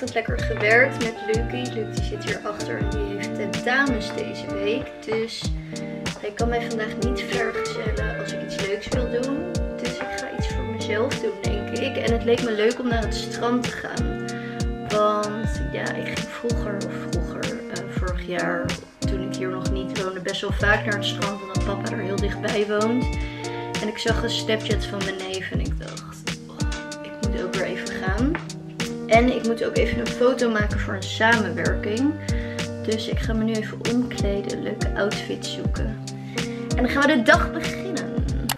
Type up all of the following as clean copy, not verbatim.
vanochtend lekker gewerkt met Lucie. Luc die zit hier achter en die heeft tentamens deze week. Dus hij kan mij vandaag niet vergezellen als ik iets leuks wil doen. Dus ik ga iets voor mezelf doen, denk ik. En het leek me leuk om naar het strand te gaan. Want ja, ik ging vroeger, vorig jaar, toen ik hier nog niet woonde, best wel vaak naar het strand. Omdat papa er heel dichtbij woont. En ik zag een Snapchat van mijn neef en ik dacht, ik moet ook weer even gaan. En ik moet ook even een foto maken voor een samenwerking. Dus ik ga me nu even omkleden, leuke outfits zoeken. En dan gaan we de dag beginnen.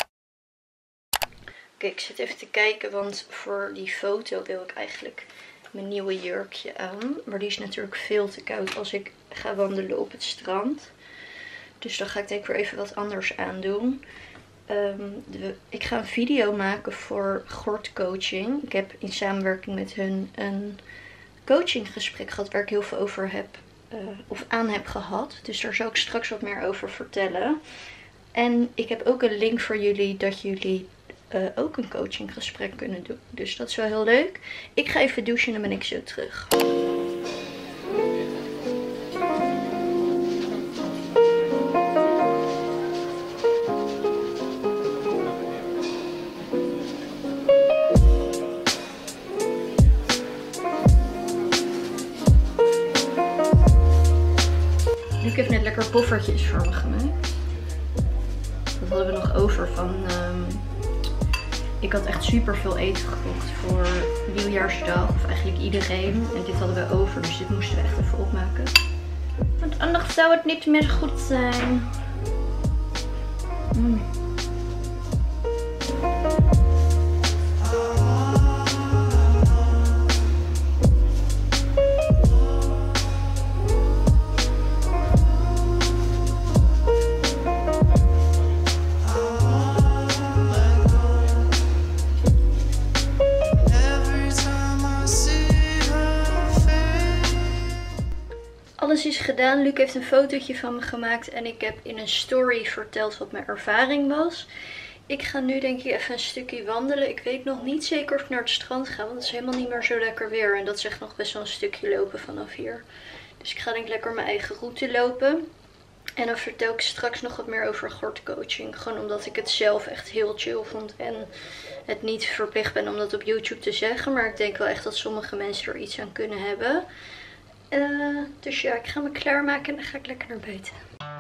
Oké, ik zit even te kijken, want voor die foto wil ik eigenlijk mijn nieuwe jurkje aan. Maar die is natuurlijk veel te koud als ik ga wandelen op het strand. Dus dan ga ik denk ik weer even wat anders aandoen. Ik ga een video maken voor Gort Coaching. Ik heb in samenwerking met hun een coachinggesprek gehad waar ik heel veel over heb aan heb gehad. Dus daar zal ik straks wat meer over vertellen. En ik heb ook een link voor jullie dat jullie ook een coachinggesprek kunnen doen. Dus dat is wel heel leuk. Ik ga even douchen en dan ben ik zo terug. Ik heb net lekker poffertjes voor me gemaakt. Dat hadden we nog over van... ik had echt super veel eten gekookt voor nieuwjaarsdag. Of eigenlijk iedereen. En dit hadden we over. Dus dit moesten we echt even opmaken. Want anders zou het niet meer goed zijn. Alles is gedaan. Luc heeft een fotootje van me gemaakt en ik heb in een story verteld wat mijn ervaring was. Ik ga nu denk ik even een stukje wandelen. Ik weet nog niet zeker of ik naar het strand ga, want het is helemaal niet meer zo lekker weer. En dat is echt nog best wel een stukje lopen vanaf hier. Dus ik ga denk ik lekker mijn eigen route lopen. En dan vertel ik straks nog wat meer over Gort Coaching. Gewoon omdat ik het zelf echt heel chill vond en het niet verplicht ben om dat op YouTube te zeggen. Maar ik denk wel echt dat sommige mensen er iets aan kunnen hebben. Dus ja, ik ga me klaarmaken en dan ga ik lekker naar buiten.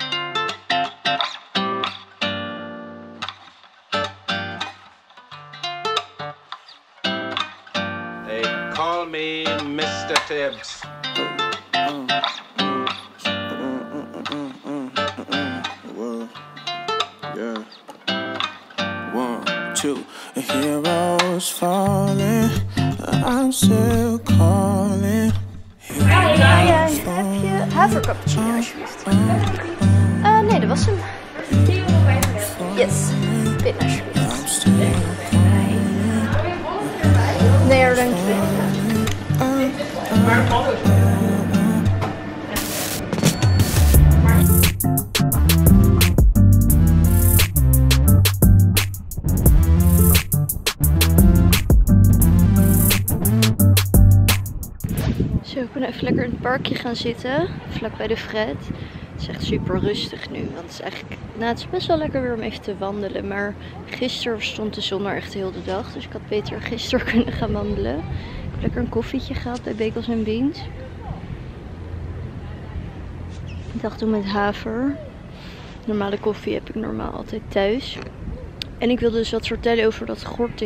They call me Mr. Tibbs. Yeah. 1, 2, a hero's falling, I'm still calling. Ja, heb je havercappuccino alsjeblieft? Nee, dat was hem. Yes, binnen alsjeblieft. Nee hoor, dankjewel. Zo, ik ben even lekker in het parkje gaan zitten, vlak bij de Fred. Het is echt super rustig nu, want het is eigenlijk, het is best wel lekker weer om even te wandelen. Maar gisteren stond de zon er echt heel de dag, dus ik had beter gisteren kunnen gaan wandelen. Ik heb lekker een koffietje gehad bij Bagels & Beans. Ik dacht toen met haver. Normale koffie heb ik normaal altijd thuis. En ik wilde dus wat vertellen over dat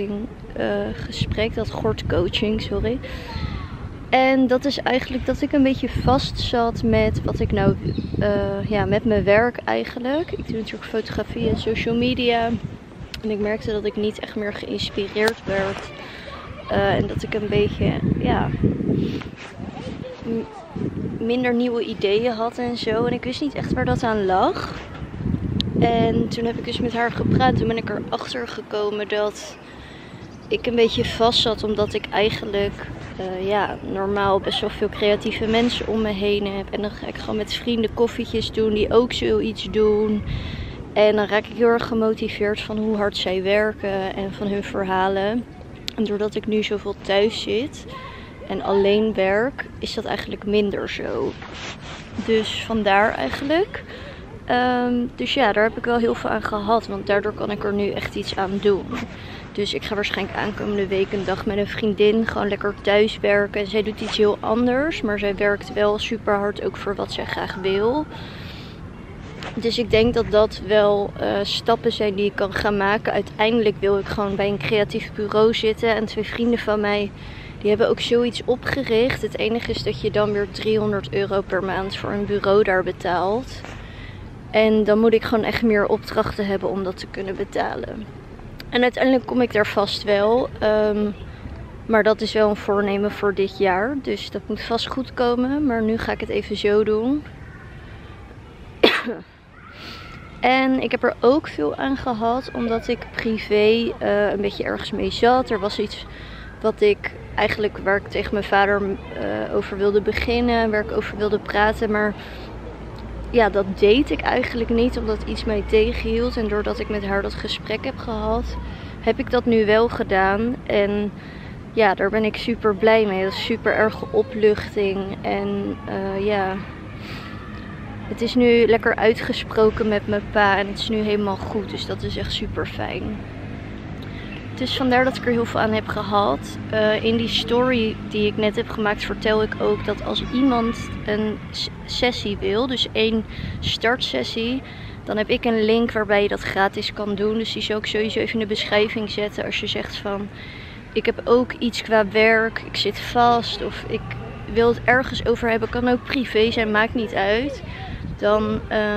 Gort Coaching, sorry. En dat is eigenlijk dat ik een beetje vast zat met wat ik nou, met mijn werk eigenlijk. Ik doe natuurlijk fotografie en social media. En ik merkte dat ik niet echt meer geïnspireerd werd. En dat ik een beetje, minder nieuwe ideeën had en zo. En ik wist niet echt waar dat aan lag. En toen heb ik dus met haar gepraat. Toen ben ik erachter gekomen dat ik een beetje vast zat. Omdat ik eigenlijk normaal best wel veel creatieve mensen om me heen heb. En dan ga ik gewoon met vrienden koffietjes doen die ook zoiets doen. En dan raak ik heel erg gemotiveerd van hoe hard zij werken en van hun verhalen. En doordat ik nu zoveel thuis zit en alleen werk, is dat eigenlijk minder zo. Dus vandaar eigenlijk. Dus ja, daar heb ik wel heel veel aan gehad. Want daardoor kan ik er nu echt iets aan doen. Dus ik ga waarschijnlijk aankomende week een dag met een vriendin gewoon lekker thuis werken. En zij doet iets heel anders. Maar zij werkt wel super hard ook voor wat zij graag wil. Dus ik denk dat dat wel stappen zijn die ik kan gaan maken. Uiteindelijk wil ik gewoon bij een creatief bureau zitten. En 2 vrienden van mij, die hebben ook zoiets opgericht. Het enige is dat je dan weer €300 per maand voor een bureau daar betaalt. En dan moet ik gewoon echt meer opdrachten hebben om dat te kunnen betalen. En uiteindelijk kom ik daar vast wel. Maar dat is wel een voornemen voor dit jaar. Dus dat moet vast goed komen. Maar nu ga ik het even zo doen. En ik heb er ook veel aan gehad. Omdat ik privé een beetje ergens mee zat. Er was iets wat ik eigenlijk waar ik tegen mijn vader over wilde beginnen. Waar ik over wilde praten. Maar ja, dat deed ik eigenlijk niet. Omdat iets mij tegenhield. En doordat ik met haar dat gesprek heb gehad, heb ik dat nu wel gedaan. En ja, daar ben ik super blij mee. Dat is super erg opluchting. En ja, het is nu lekker uitgesproken met mijn pa. En het is nu helemaal goed. Dus dat is echt super fijn. Dus vandaar dat ik er heel veel aan heb gehad. In die story die ik net heb gemaakt vertel ik ook dat als iemand een sessie wil, dus 1 startsessie, dan heb ik een link waarbij je dat gratis kan doen. Dus die zal ik sowieso even in de beschrijving zetten. Als je zegt van, ik heb ook iets qua werk, ik zit vast of ik wil het ergens over hebben. Kan ook privé zijn, maakt niet uit. Dan,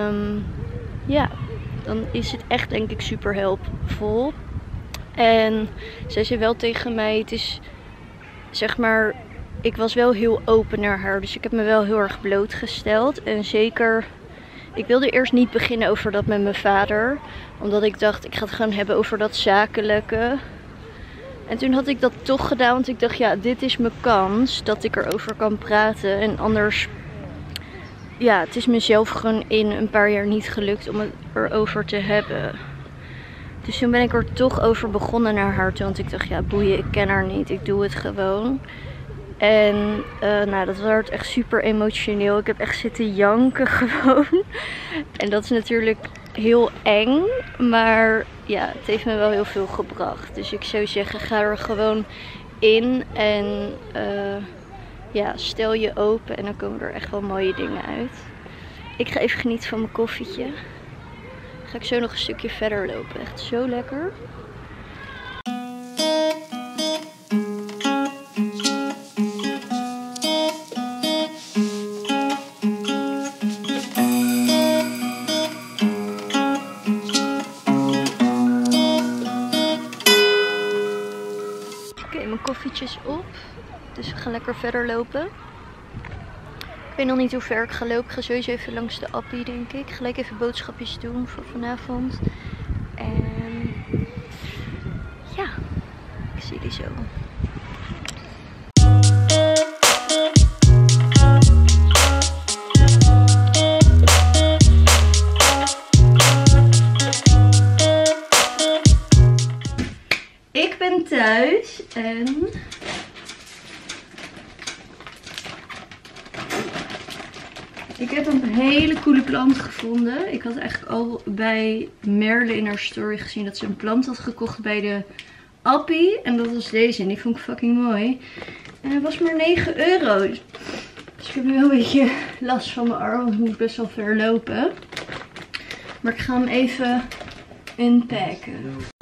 ja, dan is het echt denk ik super helpvol. En zij zei wel tegen mij, het is zeg maar, ik was wel heel open naar haar. Dus ik heb me wel heel erg blootgesteld. En zeker, ik wilde eerst niet beginnen over dat met mijn vader. Omdat ik dacht, ik ga het gewoon hebben over dat zakelijke. En toen had ik dat toch gedaan, want ik dacht, ja, dit is mijn kans dat ik erover kan praten. En anders, ja, het is mezelf gewoon in een paar jaar niet gelukt om het erover te hebben. Dus toen ben ik er toch over begonnen naar haar toe. Want ik dacht, ja boeien, ik ken haar niet. Ik doe het gewoon. En nou, dat werd echt super emotioneel. Ik heb echt zitten janken gewoon. En dat is natuurlijk heel eng. Maar ja, het heeft me wel heel veel gebracht. Dus ik zou zeggen, ga er gewoon in. En ja, stel je open. En dan komen er echt wel mooie dingen uit. Ik ga even genieten van mijn koffietje. Ga ik zo nog een stukje verder lopen. Echt zo lekker. Oké, mijn koffietje is op. Dus we gaan lekker verder lopen. Ik weet nog niet hoe ver ik ga lopen. Ik ga sowieso even langs de Appie, denk ik. Gelijk even boodschapjes doen voor vanavond. En ja, ik zie jullie zo. Ik ben thuis en ik heb een hele coole plant gevonden. Ik had eigenlijk al bij Merle in haar story gezien dat ze een plant had gekocht bij de Appie. En dat was deze. En die vond ik fucking mooi. En het was maar €9. Dus ik heb nu wel een beetje last van mijn arm. Want ik moet best wel ver lopen. Maar ik ga hem even inpakken.